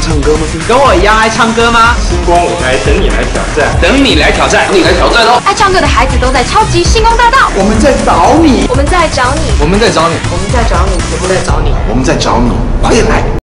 唱歌吗？ 跟我一样爱唱歌吗？ 星光舞台等你来挑战， 等你来挑战， 你来挑战哦！ 爱唱歌的孩子都在超级星光大道， 我们在找你， 我们在找你， 我们在找你， 我们在找你， 我们在找你， 我们在找你，快点来！